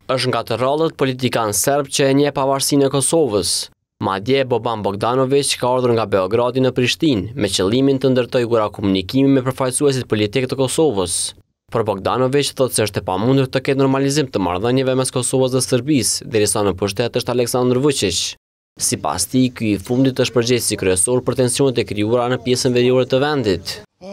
është nga të rrallët politikan serb që e njeh pavarësinë e Kosovës. Madje Boban Bogdanović ka ardhur nga Beogradi në Prishtinë me qëllimin të ndërtojë kura komunikimi me përfaqësuesit politikë të Kosovës. Por Bogdanović thotë se është e pamundur të ketë normalizim të marrëdhënieve mes Kosovës dhe Serbisë, derisa në pushtet është Aleksandar Vučić. Sipas tij, ky i fundit është përgjegjësi kryesor për tensionet e krijuara në pjesën veriore të vendit.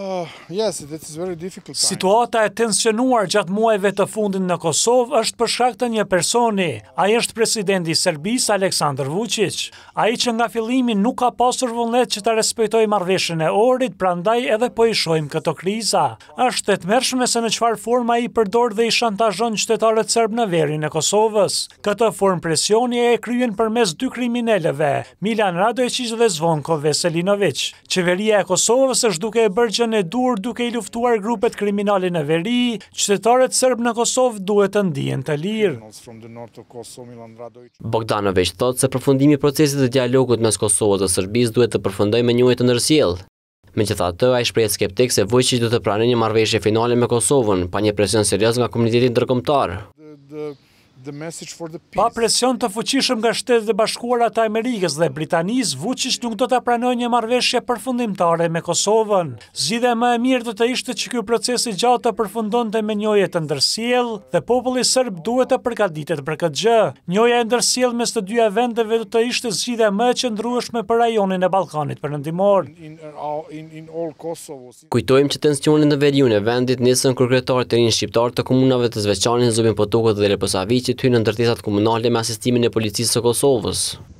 Situata e tensionuar gjatë muajve të fundit në Kosovë është për shkak të një personi. Ai është presidenti i Serbisë Aleksandar Vučić. Ai që nga fillimi nuk ka pasur vullnet që të respektojë marrëveshjen e Ohrit, prandaj edhe po i shohim këto kriza. Është e tmerrshme se në çfarë forme ai përdor dhe i shantazhon qytetarët serb në verin e Kosovës. Këtë formë presioni e kryen përmes dy kriminalëve, Milan Radojić dhe Zvonko Veselinović. Qeveria e Kosovës është duke e bërë gjën e dur duke i luftuar grupet kriminale në veri, qytetarët serb në Kosovë duhet të ndihen të lirë. Bogdanović thotë se përfundimi i procesit të dialogut mes Kosovës dhe Serbisë duhet të përfundojë me një ujë të ndërsjellë. Megjithatë, ai shpreh skeptik se Vučić do të pranojë një marrëveshje finale me Kosovën, pa një presion serioz nga komuniteti ndërkombëtar. Pa presion të fuqishëm nga Shtetet e Bashkuara të Amerikës dhe Britanisë, Vučić nuk do ta pranojë një marrëveshje përfundimtare me Kosovën. Zgjidhja më e mirë do të ishte që ky proces i gjatë të përfundonte me një ujë të ndërsjellë dhe populli serb duhet të përgatitet për këtë gjë. Një ujë e ndërsjellë mes të dyja vendeve do të ishte zgjidhja më e qëndrueshme për rajonin e Ballkanit Perëndimor. Kujtojmë që tensionet në veriun e vendit nisën kur kryetarët e rinj shqiptar të komunave të Zveçanit, Zubin Potoku dhe Leposaviqit hynë në ndërtesat komunale me asistimin e policisë së Kosovës.